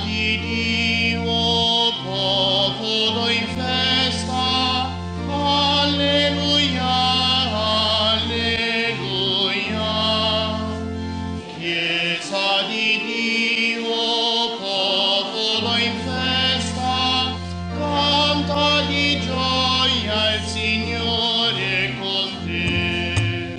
di Dio, popolo in festa, alleluia, alleluia. Chiesa di Dio, popolo in festa, canta di gioia il Signore con te.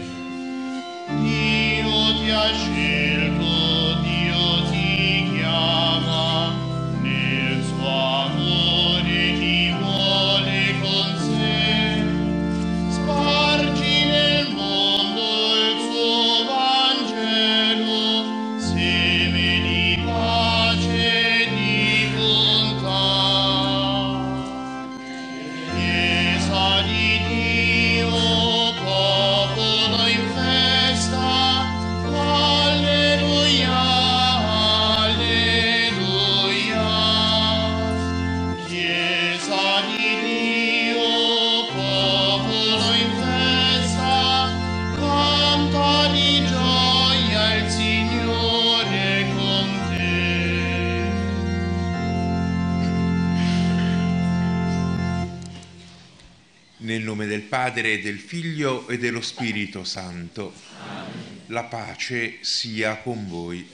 Dio ti ha scelto, Dio ti chiama, nel suo amore ti vuole con sé. Spargi nel mondo il suo Vangelo, seme di pace e di bontà. Chiesa di Dio, popolo in festa, alleluia, alleluia. Chiesa di Dio, popolo in festa, canta di gioia il Signore con te. Nel nome del Padre, del Figlio e dello Spirito Santo. La pace sia con voi.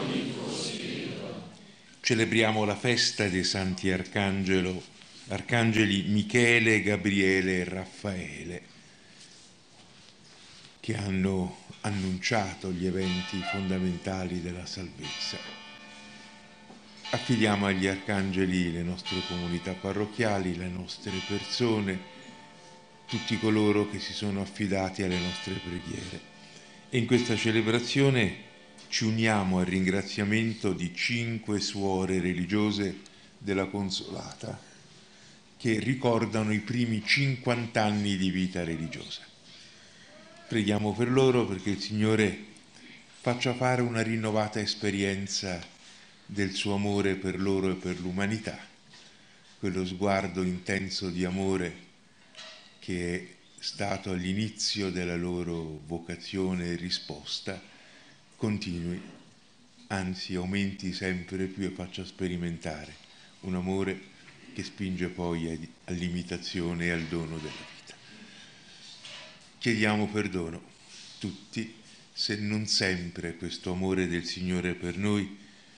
Celebriamo la festa dei santi arcangeli Michele, Gabriele e Raffaele, che hanno annunciato gli eventi fondamentali della salvezza. Affidiamo agli arcangeli le nostre comunità parrocchiali, le nostre persone, tutti coloro che si sono affidati alle nostre preghiere. E in questa celebrazione ci uniamo al ringraziamento di 5 suore religiose della Consolata che ricordano i primi 50 anni di vita religiosa. Preghiamo per loro perché il Signore faccia fare una rinnovata esperienza del suo amore per loro e per l'umanità, quello sguardo intenso di amore che è stato all'inizio della loro vocazione e risposta, continui, anzi aumenti sempre più e faccia sperimentare un amore che spinge poi all'imitazione e al dono della vita. Chiediamo perdono tutti se non sempre questo amore del Signore per noi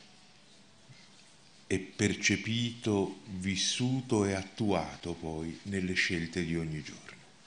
è percepito, vissuto e attuato poi nelle scelte di ogni giorno.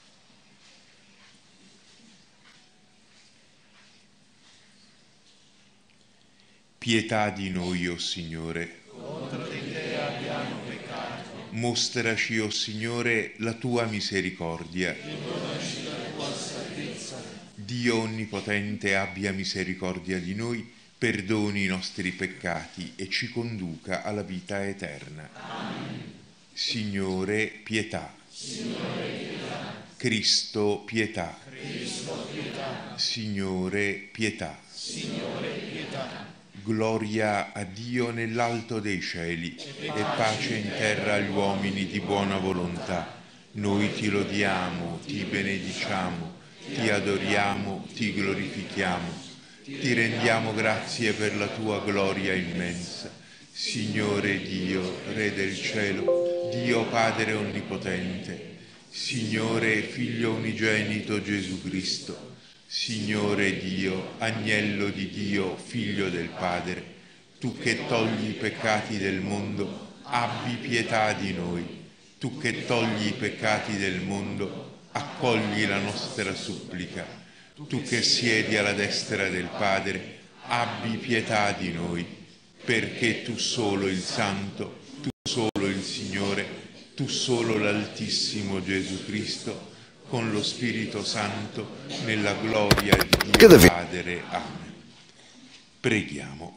Pietà di noi, o Signore. Contro di te abbiamo peccato. Mostraci, o Signore, la tua misericordia. Perdonaci la tua salvezza. Dio Onnipotente abbia misericordia di noi, perdoni i nostri peccati e ci conduca alla vita eterna. Amen. Signore, pietà. Signore, pietà. Cristo, pietà. Cristo, pietà. Signore, pietà. Signore, pietà. Gloria a Dio nell'alto dei cieli e pace in terra agli uomini di buona volontà. Noi ti lodiamo, ti benediciamo, ti adoriamo, ti glorifichiamo. Ti rendiamo grazie per la tua gloria immensa. Signore Dio, Re del cielo, Dio Padre Onnipotente, Signore Figlio unigenito Gesù Cristo, Signore Dio, Agnello di Dio, Figlio del Padre, tu che togli i peccati del mondo, abbi pietà di noi. Tu che togli i peccati del mondo, accogli la nostra supplica. Tu che siedi alla destra del Padre, abbi pietà di noi, perché tu solo il Santo, tu solo il Signore, tu solo l'Altissimo Gesù Cristo, con lo Spirito Santo, nella gloria di Dio Padre. Amen. Preghiamo.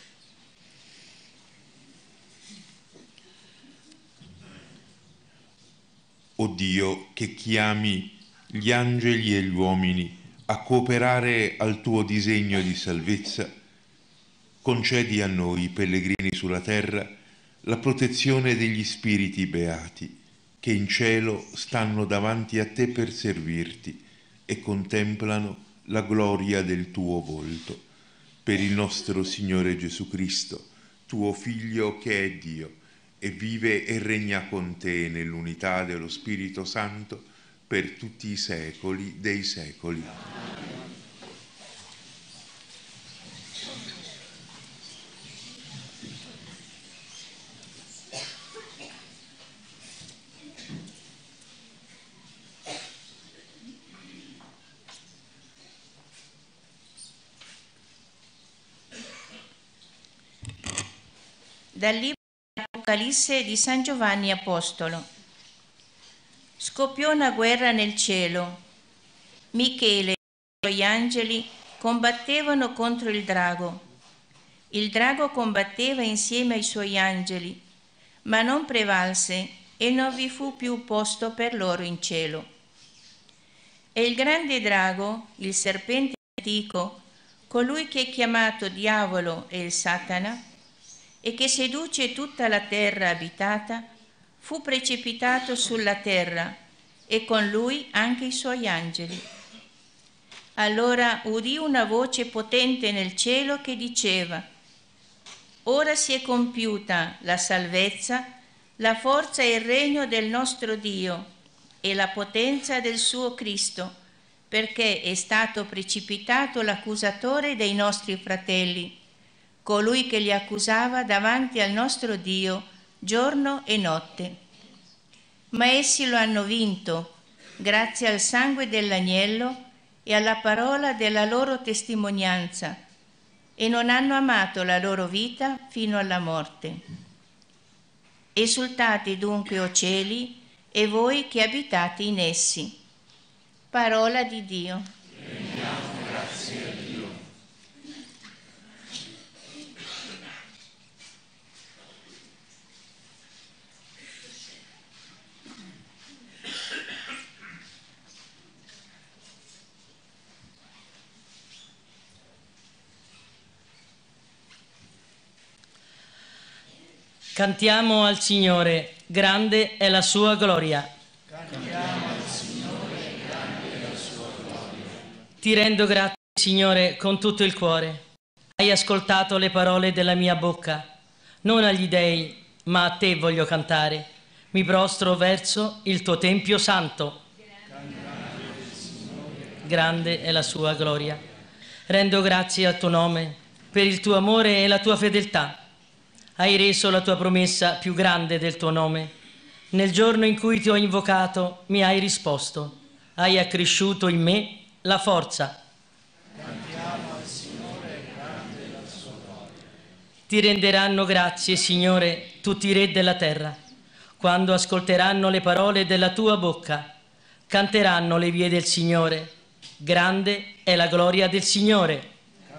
O Dio, che chiami gli angeli e gli uomini a cooperare al tuo disegno di salvezza, concedi a noi, pellegrini sulla terra, la protezione degli spiriti beati, che in cielo stanno davanti a te per servirti e contemplano la gloria del tuo volto. Per il nostro Signore Gesù Cristo, tuo Figlio che è Dio, e vive e regna con te nell'unità dello Spirito Santo per tutti i secoli dei secoli. Dal libro dell'Apocalisse di San Giovanni Apostolo. Scoppiò una guerra nel cielo. Michele e i suoi angeli combattevano contro il drago. Il drago combatteva insieme ai suoi angeli, ma non prevalse e non vi fu più posto per loro in cielo. E il grande drago, il serpente antico, colui che è chiamato Diavolo e il Satana, e che seduce tutta la terra abitata, fu precipitato sulla terra e con lui anche i suoi angeli. Allora udì una voce potente nel cielo che diceva: ora si è compiuta la salvezza, la forza e il regno del nostro Dio e la potenza del suo Cristo, perché è stato precipitato l'accusatore dei nostri fratelli, colui che li accusava davanti al nostro Dio giorno e notte. Ma essi lo hanno vinto grazie al sangue dell'agnello e alla parola della loro testimonianza, e non hanno amato la loro vita fino alla morte. Esultate dunque, o cieli, e voi che abitate in essi. Parola di Dio. Rendiamo grazie a Dio. Cantiamo al Signore, grande è la sua gloria. Cantiamo al Signore, grande è la sua gloria. Ti rendo grazie, Signore, con tutto il cuore. Hai ascoltato le parole della mia bocca. Non agli dei, ma a te voglio cantare. Mi prostro verso il tuo tempio santo. Grande è la sua gloria. Rendo grazie al tuo nome per il tuo amore e la tua fedeltà. Hai reso la tua promessa più grande del tuo nome. Nel giorno in cui ti ho invocato mi hai risposto. Hai accresciuto in me la forza. Cantiamo al Signore, grande è la sua gloria. Ti renderanno grazie, Signore, tutti i re della terra, quando ascolteranno le parole della tua bocca. Canteranno le vie del Signore. Grande è la gloria del Signore.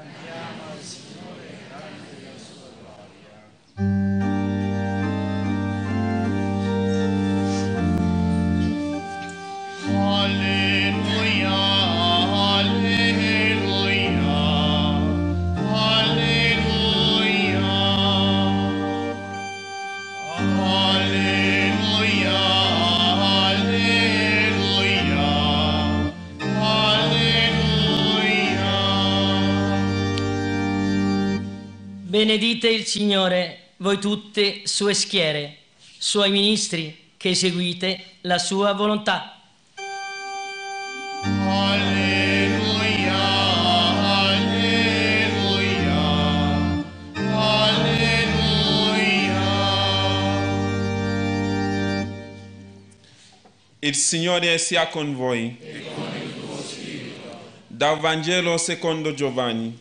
Benedite il Signore, voi tutte sue schiere, suoi ministri, che eseguite la sua volontà. Alleluia, alleluia, alleluia. Il Signore sia con voi. E con il tuo spirito. Dal Vangelo secondo Giovanni.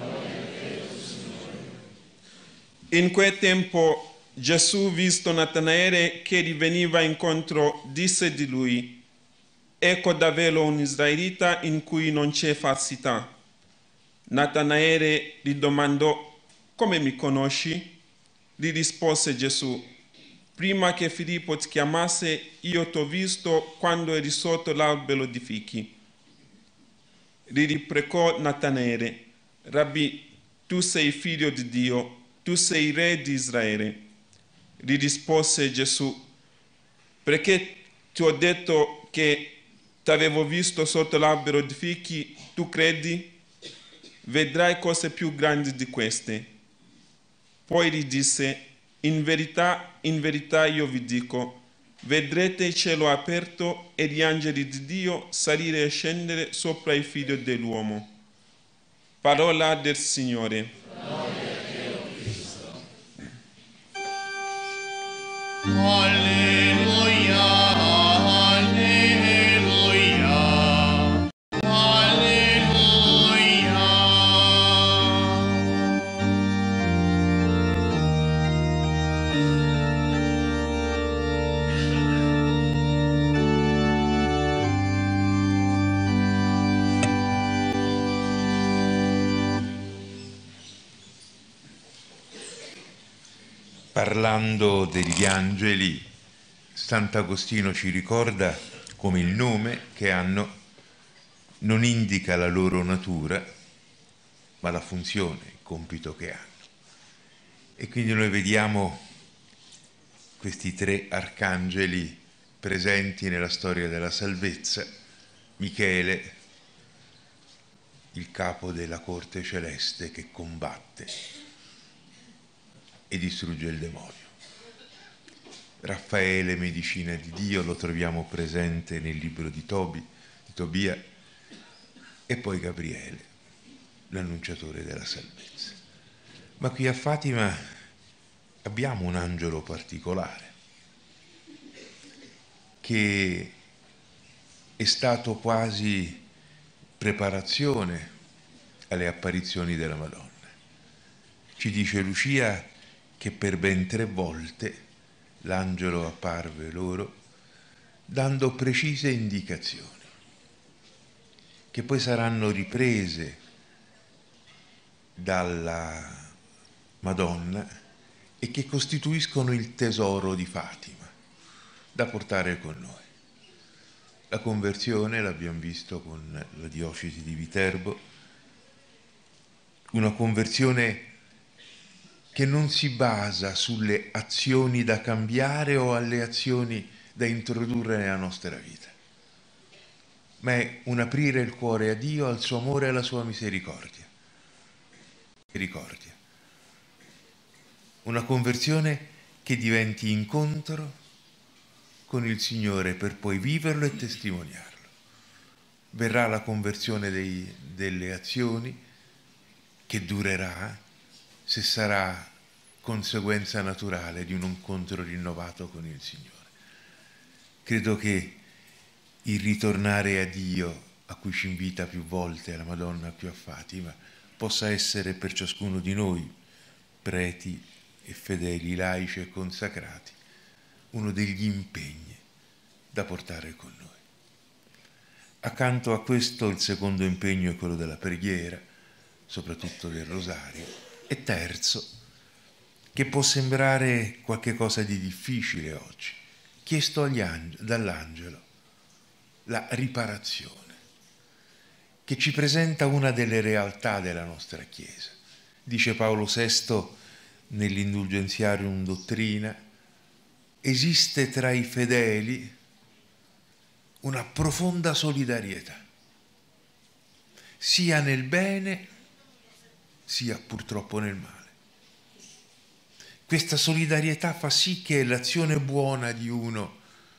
In quel tempo Gesù, visto Natanaele che gli veniva incontro, disse di lui: ecco davvero un israelita in cui non c'è falsità. Natanaele gli domandò: come mi conosci? Gli rispose Gesù: prima che Filippo ti chiamasse, io t'ho visto quando eri sotto l'albero di fichi. Gli riprecò Natanaele: Rabbì, tu sei figlio di Dio, tu sei re di Israele. Gli rispose Gesù: perché ti ho detto che ti avevo visto sotto l'albero di fichi, tu credi? Vedrai cose più grandi di queste. Poi gli disse: in verità io vi dico, vedrete il cielo aperto e gli angeli di Dio salire e scendere sopra il Figlio dell'uomo. Parola del Signore. Alleluia, alleluia, alleluia. Parlando degli angeli, Sant'Agostino ci ricorda come il nome che hanno non indica la loro natura, ma la funzione, il compito che hanno. E quindi noi vediamo questi tre arcangeli presenti nella storia della salvezza. Michele, il capo della corte celeste che combatte e distrugge il demonio. Raffaele, medicina di Dio, lo troviamo presente nel libro di Tobia, e poi Gabriele, l'annunciatore della salvezza. Ma qui a Fatima abbiamo un angelo particolare che è stato quasi preparazione alle apparizioni della Madonna. Ci dice Lucia che per ben 3 volte l'angelo apparve loro dando precise indicazioni, che poi saranno riprese dalla Madonna e che costituiscono il tesoro di Fatima da portare con noi. La conversione l'abbiamo visto con la diocesi di Viterbo, una conversione che non si basa sulle azioni da cambiare o alle azioni da introdurre nella nostra vita, ma è un aprire il cuore a Dio, al suo amore e alla sua misericordia. Una conversione che diventi incontro con il Signore per poi viverlo e testimoniarlo. Verrà la conversione delle azioni che durerà, se sarà conseguenza naturale di un incontro rinnovato con il Signore. Credo che il ritornare a Dio, a cui ci invita più volte la Madonna qui a Fatima, possa essere per ciascuno di noi, preti e fedeli, laici e consacrati, uno degli impegni da portare con noi. Accanto a questo il secondo impegno è quello della preghiera, soprattutto del rosario, e terzo, che può sembrare qualche cosa di difficile oggi, chiesto dall'angelo, la riparazione, che ci presenta una delle realtà della nostra Chiesa. Dice Paolo VI nell'Indulgenziarium Dottrina: esiste tra i fedeli una profonda solidarietà, sia nel bene sia purtroppo nel male. Questa solidarietà fa sì che l'azione buona di uno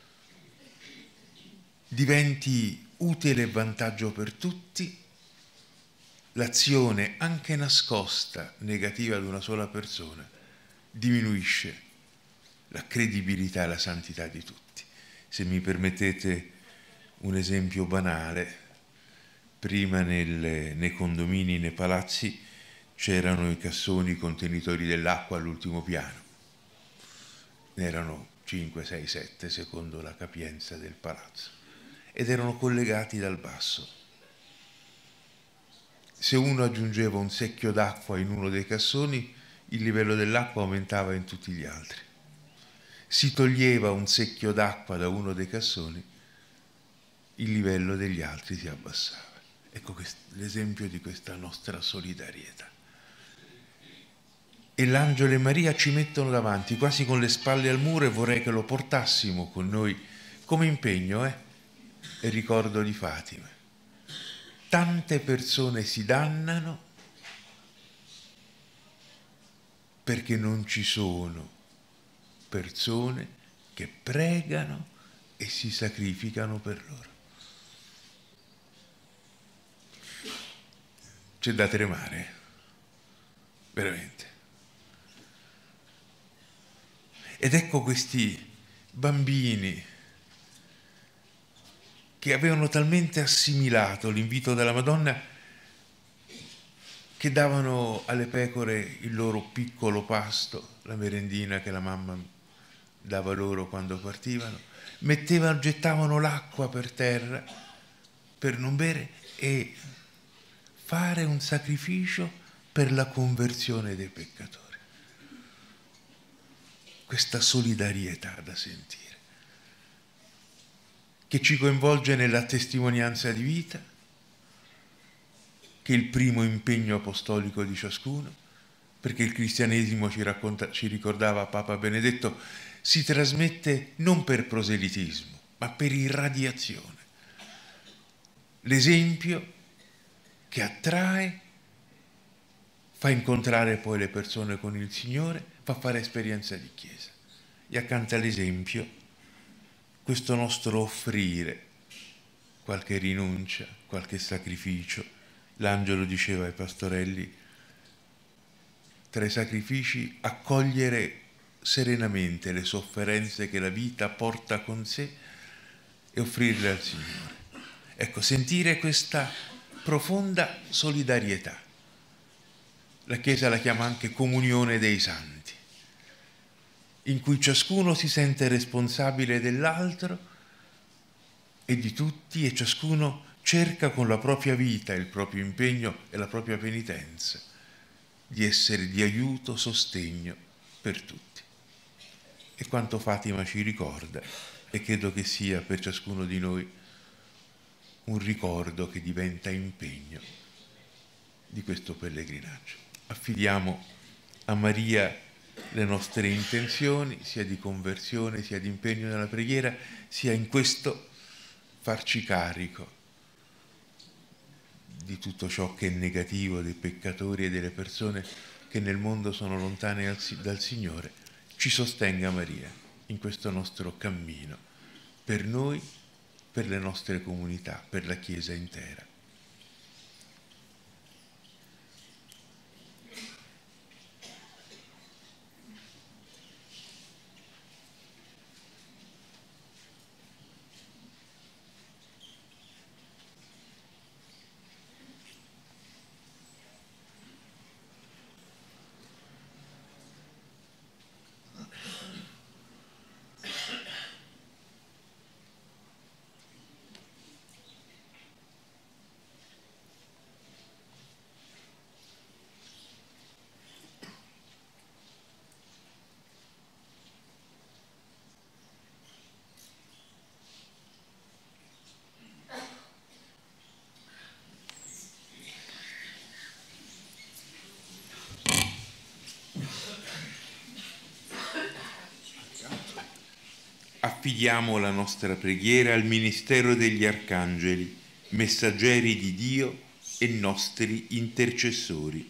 diventi utile e vantaggio per tutti, l'azione anche nascosta negativa di una sola persona diminuisce la credibilità e la santità di tutti. Se mi permettete un esempio banale, prima nei condomini, nei palazzi, c'erano i cassoni contenitori dell'acqua all'ultimo piano. Ne erano 5, 6, 7 secondo la capienza del palazzo ed erano collegati dal basso. Se uno aggiungeva un secchio d'acqua in uno dei cassoni, il livello dell'acqua aumentava in tutti gli altri. Si toglieva un secchio d'acqua da uno dei cassoni, il livello degli altri si abbassava. Ecco l'esempio di questa nostra solidarietà. E l'angelo e Maria ci mettono davanti, quasi con le spalle al muro, e vorrei che lo portassimo con noi come impegno, e ricordo di Fatima. Tante persone si dannano perché non ci sono persone che pregano e si sacrificano per loro. C'è da tremare, veramente. Ed ecco questi bambini che avevano talmente assimilato l'invito della Madonna che davano alle pecore il loro piccolo pasto, la merendina che la mamma dava loro quando partivano, gettavano l'acqua per terra per non bere e fare un sacrificio per la conversione dei peccatori. Questa solidarietà da sentire, che ci coinvolge nella testimonianza di vita, che è il primo impegno apostolico di ciascuno, perché il cristianesimo ci ricordava Papa Benedetto, si trasmette non per proselitismo, ma per irradiazione. L'esempio che attrae, fa incontrare poi le persone con il Signore, fa fare esperienza di Chiesa. E accanto all'esempio, questo nostro offrire qualche rinuncia, qualche sacrificio. L'angelo diceva ai pastorelli, tra i sacrifici, accogliere serenamente le sofferenze che la vita porta con sé e offrirle al Signore. Ecco, sentire questa profonda solidarietà. La Chiesa la chiama anche comunione dei santi, in cui ciascuno si sente responsabile dell'altro e di tutti, e ciascuno cerca con la propria vita, il proprio impegno e la propria penitenza di essere di aiuto, sostegno per tutti. E quanto Fatima ci ricorda, e credo che sia per ciascuno di noi un ricordo che diventa impegno di questo pellegrinaggio. Affidiamo a Maria le nostre intenzioni, sia di conversione, sia di impegno nella preghiera, sia in questo farci carico di tutto ciò che è negativo, dei peccatori e delle persone che nel mondo sono lontane dal Signore. Ci sostenga Maria in questo nostro cammino, per noi, per le nostre comunità, per la Chiesa intera. Affidiamo la nostra preghiera al ministero degli arcangeli, messaggeri di Dio e nostri intercessori.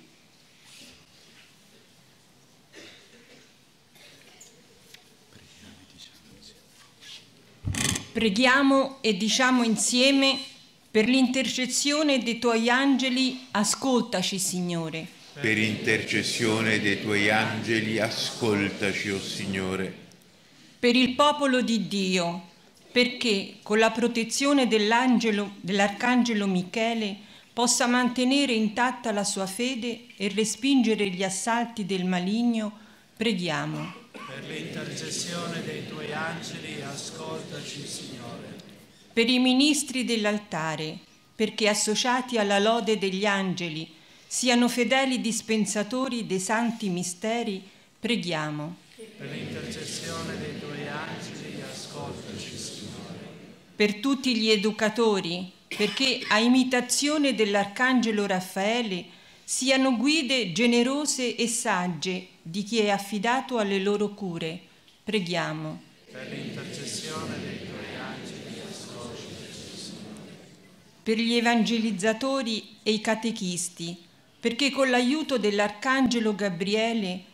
Preghiamo e diciamo insieme: per l'intercessione dei Tuoi angeli, ascoltaci, Signore. Per intercessione dei Tuoi angeli, ascoltaci, o Signore. Per il popolo di Dio, perché con la protezione dell'arcangelo Michele possa mantenere intatta la sua fede e respingere gli assalti del maligno, preghiamo. Per l'intercessione dei Tuoi angeli, ascoltaci, Signore. Per i ministri dell'altare, perché associati alla lode degli angeli siano fedeli dispensatori dei santi misteri, preghiamo. Per l'intercessione dei Tuoi angeli, ascoltaci, Signore. Per tutti gli educatori, perché a imitazione dell'arcangelo Raffaele siano guide generose e sagge di chi è affidato alle loro cure, preghiamo. Per l'intercessione dei Tuoi angeli, ascoltaci, Signore. Per gli evangelizzatori e i catechisti, perché con l'aiuto dell'arcangelo Gabriele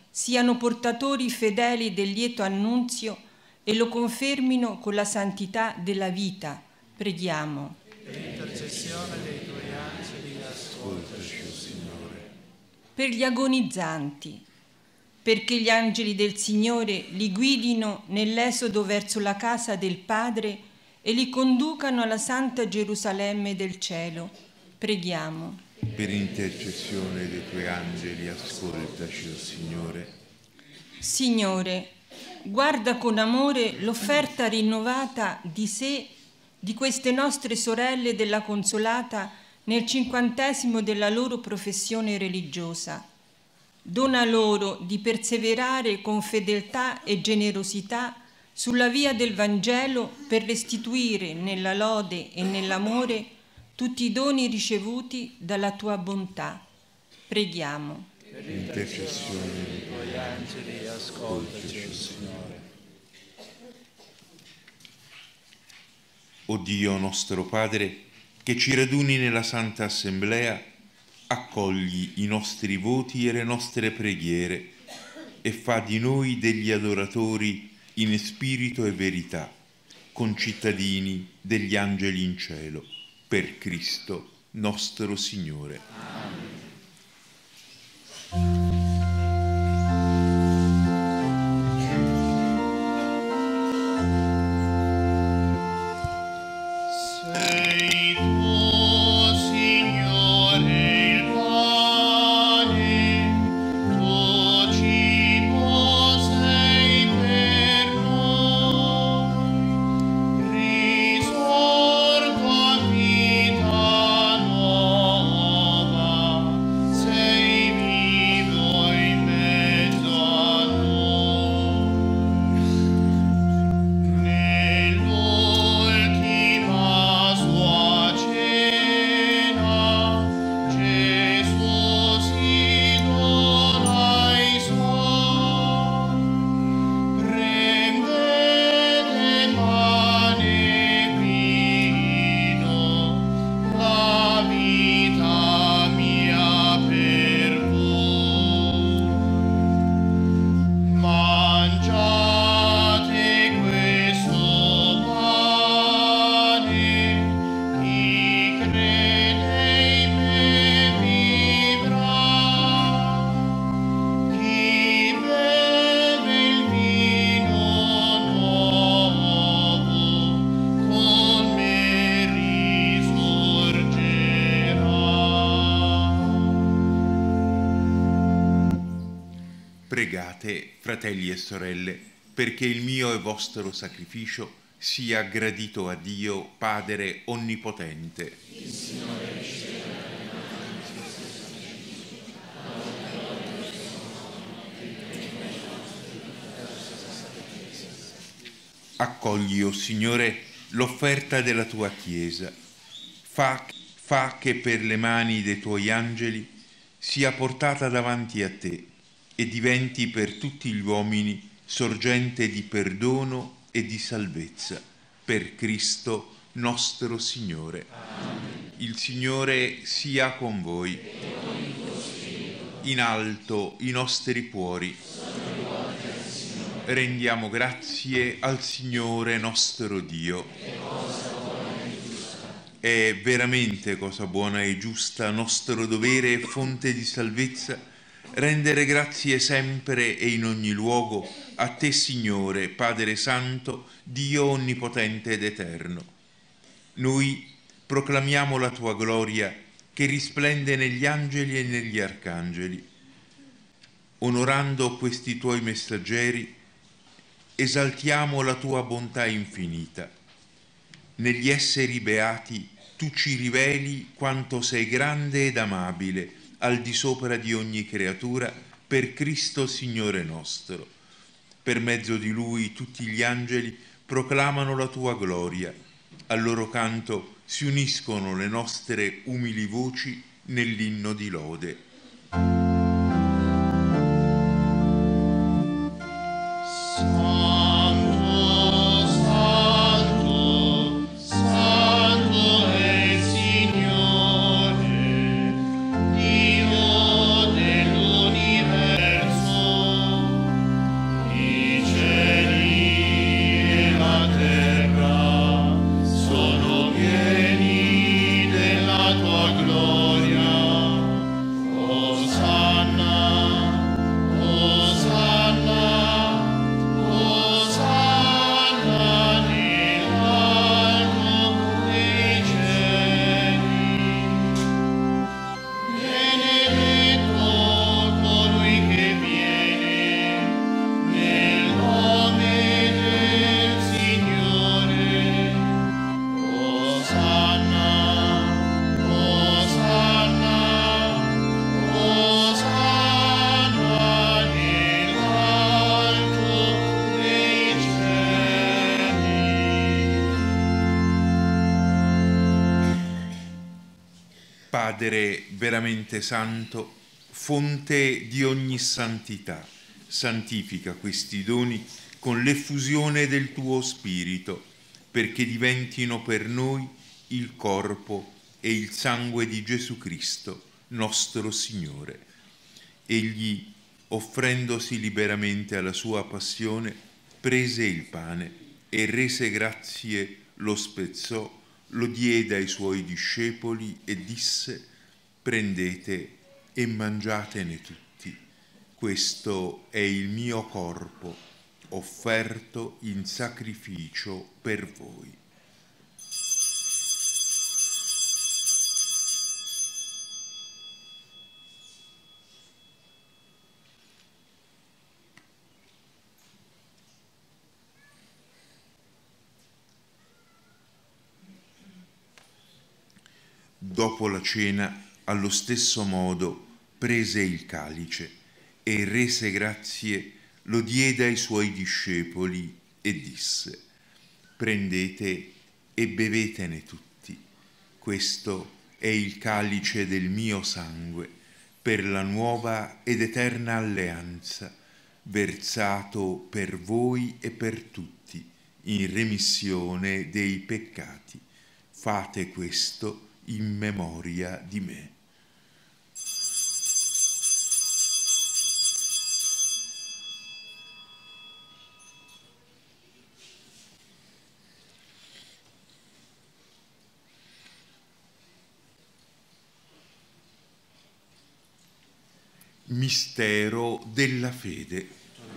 siano portatori fedeli del lieto annunzio e lo confermino con la santità della vita. Preghiamo. Per intercessione dei tuoi angeli, ascoltaci, o Signore. Per gli agonizzanti, perché gli angeli del Signore li guidino nell'esodo verso la casa del Padre e li conducano alla santa Gerusalemme del cielo. Preghiamo. Per intercessione dei tuoi angeli, ascoltaci, o Signore. Signore, guarda con amore l'offerta rinnovata di sé di queste nostre sorelle della Consolata nel 50° della loro professione religiosa. Dona loro di perseverare con fedeltà e generosità sulla via del Vangelo per restituire nella lode e nell'amore tutti i doni ricevuti dalla tua bontà. Preghiamo. Per intercessione dei tuoi angeli, ascoltaci, o Signore. O Dio nostro Padre, che ci raduni nella Santa Assemblea, accogli i nostri voti e le nostre preghiere e fa di noi degli adoratori in spirito e verità, concittadini degli angeli in cielo, per Cristo nostro Signore. Amen. Pregate, fratelli e sorelle, perché il mio e vostro sacrificio sia gradito a Dio, Padre Onnipotente. Il Signore riceva Accogli, o Signore, l'offerta della tua Chiesa. Fa che per le mani dei tuoi angeli sia portata davanti a te e diventi per tutti gli uomini sorgente di perdono e di salvezza, per Cristo nostro Signore. Amen. Il Signore sia con voi. In alto i nostri cuori. Rendiamo grazie al Signore nostro Dio. È veramente cosa buona e giusta, nostro dovere e fonte di salvezza, rendere grazie sempre e in ogni luogo a te, Signore, Padre Santo, Dio onnipotente ed eterno. Noi proclamiamo la tua gloria che risplende negli angeli e negli arcangeli. Onorando questi tuoi messaggeri, esaltiamo la tua bontà infinita. Negli esseri beati tu ci riveli quanto sei grande ed amabile, al di sopra di ogni creatura, per Cristo Signore nostro. Per mezzo di Lui tutti gli angeli proclamano la tua gloria. Al loro canto si uniscono le nostre umili voci nell'inno di lode. Dio dell'universo. Padre veramente santo, fonte di ogni santità, santifica questi doni con l'effusione del tuo Spirito, perché diventino per noi il corpo e il sangue di Gesù Cristo, nostro Signore. Egli, offrendosi liberamente alla sua passione, prese il pane e rese grazie, lo spezzò, lo diede ai suoi discepoli e disse: prendete e mangiatene tutti. Questo è il mio corpo, offerto in sacrificio per voi. Dopo la cena, allo stesso modo, prese il calice e rese grazie, lo diede ai suoi discepoli e disse: prendete e bevetene tutti. Questo è il calice del mio sangue, per la nuova ed eterna alleanza, versato per voi e per tutti, in remissione dei peccati. Fate questo in memoria di me. Mistero della fede.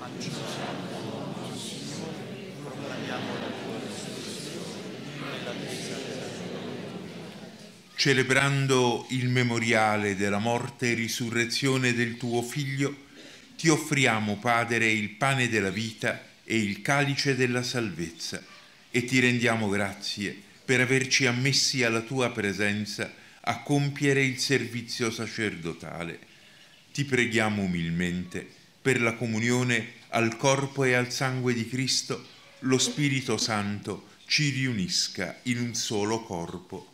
Celebrando il memoriale della morte e risurrezione del tuo Figlio, ti offriamo, Padre, il pane della vita e il calice della salvezza, e ti rendiamo grazie per averci ammessi alla tua presenza a compiere il servizio sacerdotale. Ti preghiamo umilmente per la comunione al corpo e al sangue di Cristo, lo Spirito Santo ci riunisca in un solo corpo.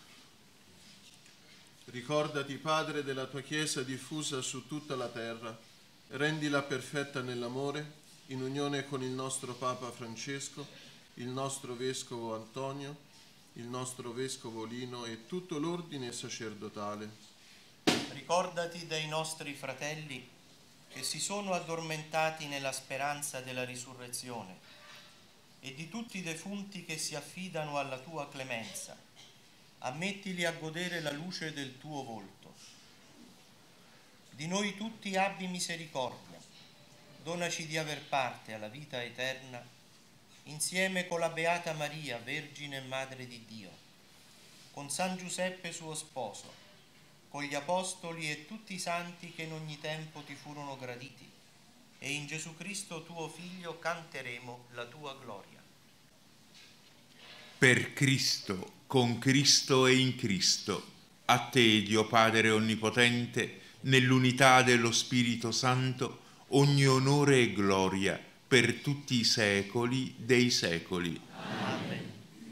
Ricordati, Padre, della tua Chiesa diffusa su tutta la terra, rendila perfetta nell'amore, in unione con il nostro Papa Francesco, il nostro Vescovo Antonio, il nostro Vescovo Lino e tutto l'ordine sacerdotale. Ricordati dei nostri fratelli che si sono addormentati nella speranza della risurrezione e di tutti i defunti che si affidano alla tua clemenza. Ammettili a godere la luce del tuo volto. Di noi tutti abbi misericordia, donaci di aver parte alla vita eterna, insieme con la Beata Maria, Vergine e Madre di Dio, con San Giuseppe suo sposo, con gli Apostoli e tutti i santi che in ogni tempo ti furono graditi, e in Gesù Cristo tuo Figlio canteremo la tua gloria. Per Cristo, con Cristo e in Cristo, a te, Dio Padre Onnipotente, nell'unità dello Spirito Santo, ogni onore e gloria per tutti i secoli dei secoli. Amen.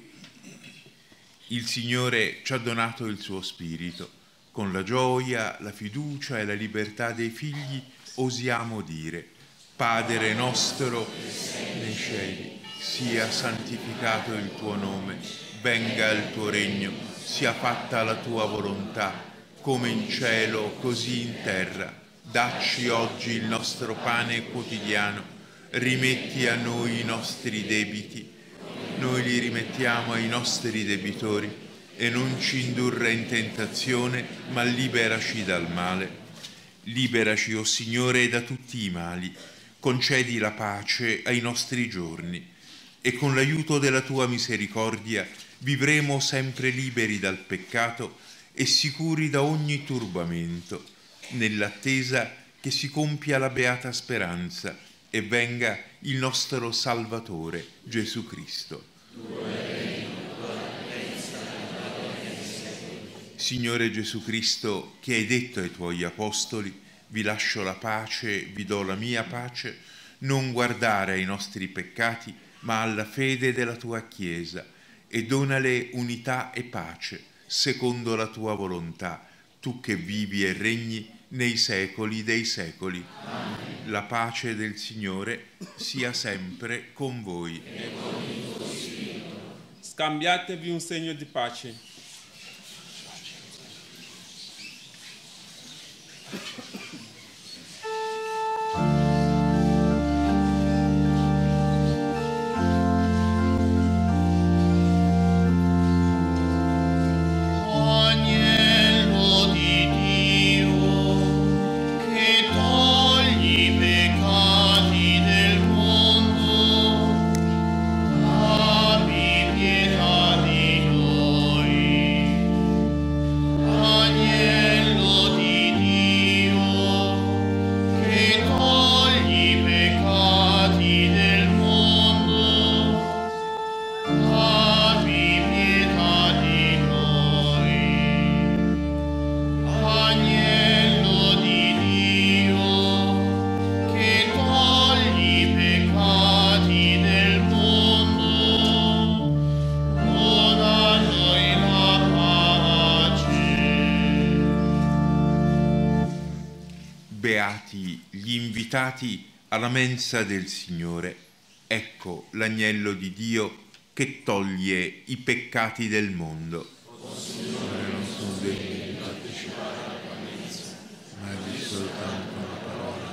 Il Signore ci ha donato il suo Spirito. Con la gioia, la fiducia e la libertà dei figli osiamo dire: Padre nostro nei cieli, sia santificato il tuo nome, venga il tuo regno, sia fatta la tua volontà, come in cielo così in terra. Dacci oggi il nostro pane quotidiano, rimetti a noi i nostri debiti, noi li rimettiamo ai nostri debitori, e non ci indurre in tentazione, ma liberaci dal male. Liberaci, o Signore, da tutti i mali, concedi la pace ai nostri giorni, e con l'aiuto della tua misericordia vivremo sempre liberi dal peccato e sicuri da ogni turbamento, nell'attesa che si compia la beata speranza e venga il nostro Salvatore, Gesù Cristo. Signore Gesù Cristo, che hai detto ai tuoi apostoli: vi lascio la pace, vi do la mia pace, non guardare ai nostri peccati, ma alla fede della tua Chiesa, e donale unità e pace, secondo la tua volontà, tu che vivi e regni nei secoli dei secoli. Amen. La pace del Signore sia sempre con voi. E con il tuo spirito. Scambiatevi un segno di pace. Beati gli invitati alla mensa del Signore. Ecco l'agnello di Dio che toglie i peccati del mondo. O Signore, non sono degno di partecipare alla tua mensa, ma di soltanto una parola.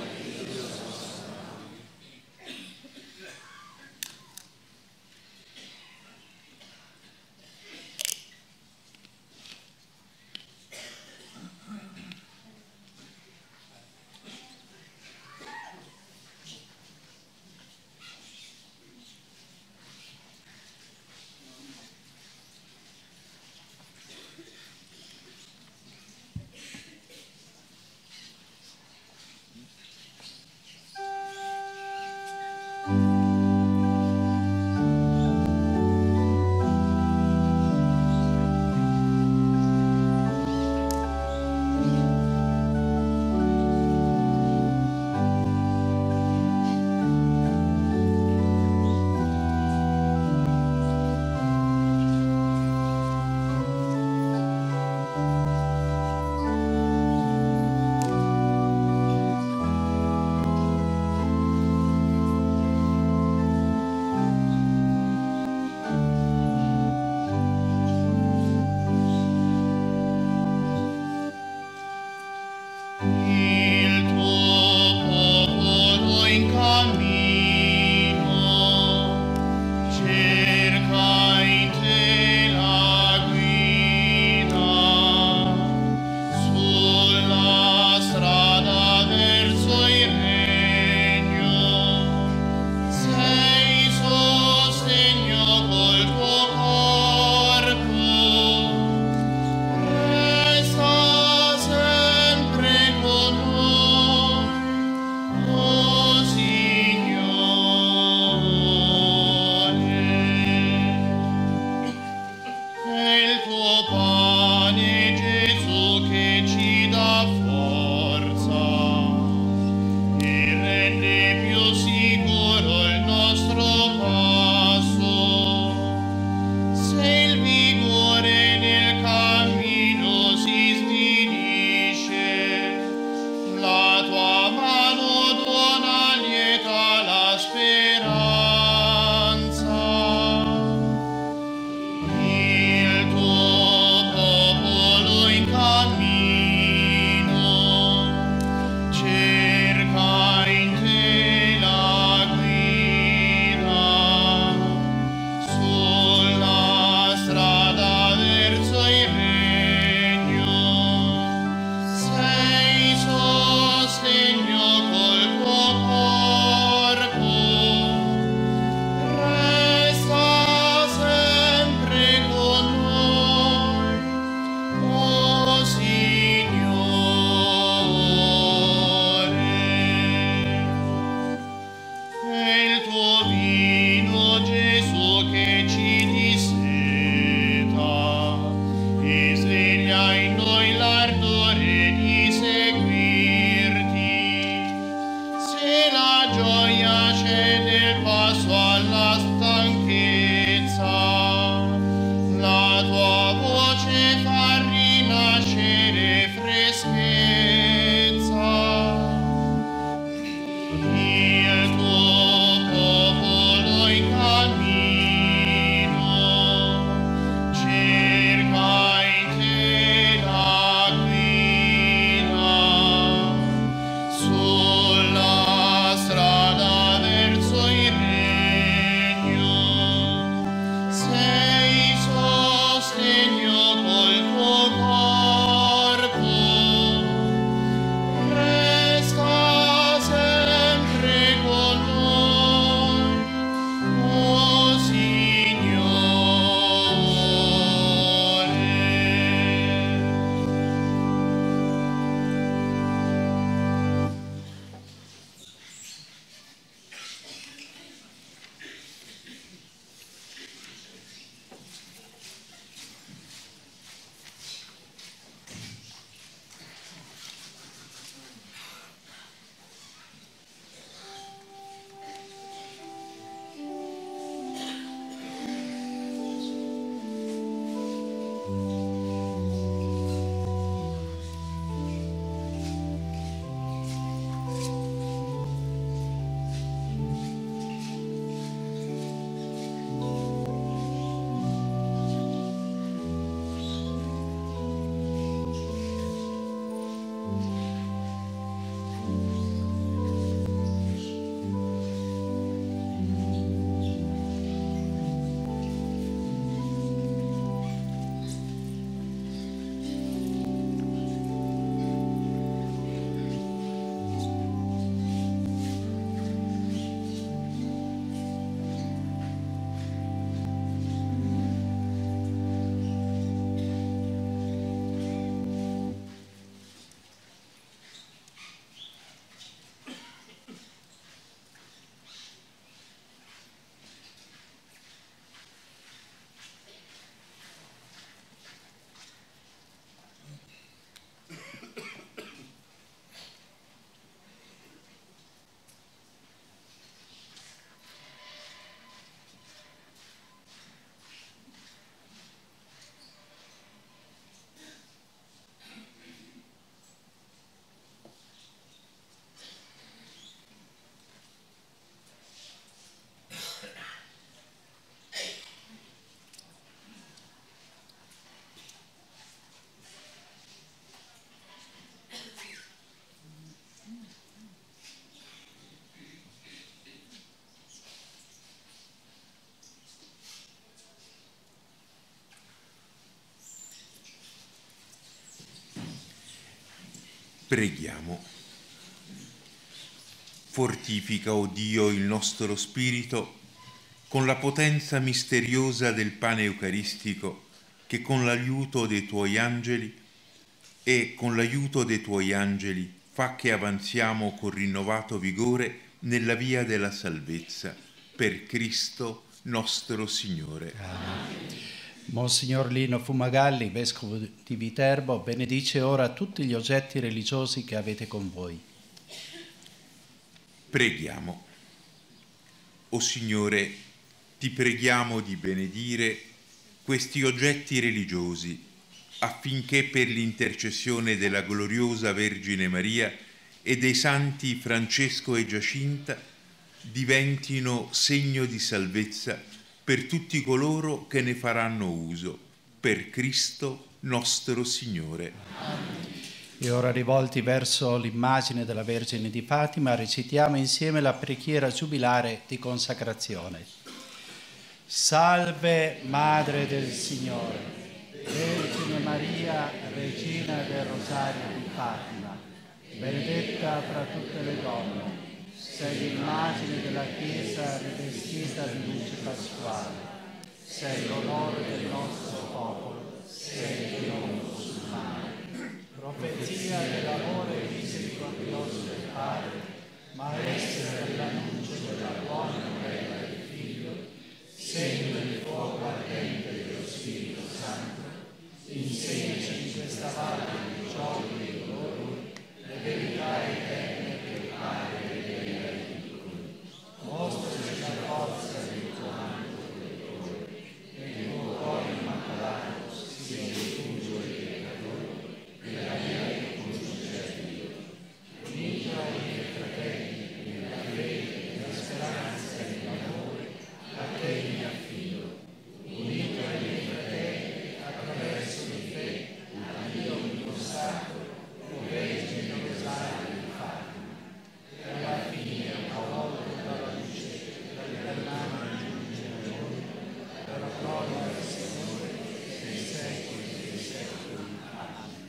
Preghiamo. Fortifica, o Dio, il nostro spirito con la potenza misteriosa del pane eucaristico, che con l'aiuto dei Tuoi angeli fa che avanziamo con rinnovato vigore nella via della salvezza, per Cristo nostro Signore. Amen. Monsignor Lino Fumagalli, Vescovo di Viterbo, benedice ora tutti gli oggetti religiosi che avete con voi. Preghiamo. O Signore, ti preghiamo di benedire questi oggetti religiosi, affinché per l'intercessione della gloriosa Vergine Maria e dei santi Francesco e Giacinta diventino segno di salvezza per tutti coloro che ne faranno uso, per Cristo nostro Signore. E ora, rivolti verso l'immagine della Vergine di Fatima, recitiamo insieme la preghiera giubilare di consacrazione. Salve, Madre del Signore, Vergine Maria, Regina del Rosario di Fatima, benedetta fra tutte le donne, sei l'immagine della Chiesa rivestita di luce pasquale, sei l'onore del nostro popolo, sei il Dio musulmano, profezia dell'amore misericordioso del Padre, maestra dell'annuncio della buona novella del Figlio, segno del fuoco ardente dello Spirito Santo, insegnaci in questa valle di giochi e dolori le verità eterne che il Padre mostraci la forza del tuo manto protettore, e il tuo cuore immacolato sia il rifugio dei peccatori e la via che conduce a Dio. Unito ai miei fratelli nella fede, nella speranza e nell'amore, a te mi affido. Unito ai miei fratelli attraverso di te, a Dio mi consacro, o Vergine Rosario di Fatima, e alla fine avvolto dalla luce della mano giunge per la gloria del Signore nei secoli dei secoli. Amen.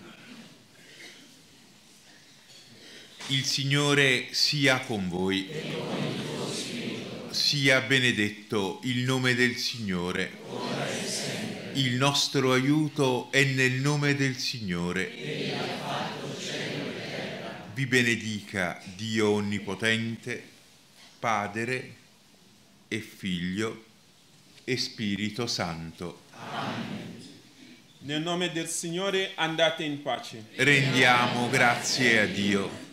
Il Signore sia con voi. Sia benedetto il nome del Signore. Il nostro aiuto è nel nome del Signore. Vi benedica Dio Onnipotente, Padre e Figlio e Spirito Santo. Amen. Nel nome del Signore andate in pace. Rendiamo grazie a Dio.